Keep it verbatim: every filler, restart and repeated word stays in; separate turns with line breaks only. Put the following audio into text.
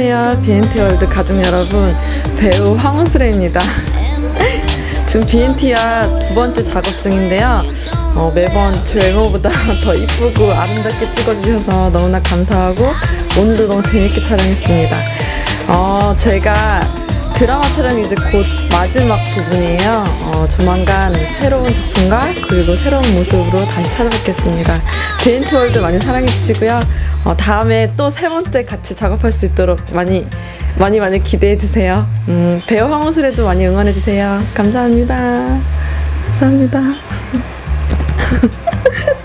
안녕하세요, 비엔티월드 가족 여러분, 배우 황우슬입니다. 지금 비엔티와 두 번째 작업 중인데요. 어, 매번 제 외모보다 더 이쁘고 아름답게 찍어주셔서 너무나 감사하고 오늘도 너무 재밌게 촬영했습니다. 어, 제가 드라마 촬영이 이제 곧 마지막 부분이에요. 어, 조만간 새로운 작품과 그리고 새로운 모습으로 다시 찾아뵙겠습니다. 비엔티월드 많이 사랑해주시고요. 어, 다음에 또 세 번째 같이 작업할 수 있도록 많이 많이 많이 기대해주세요. 음, 배우 황우슬에도 많이 응원해주세요. 감사합니다. 감사합니다.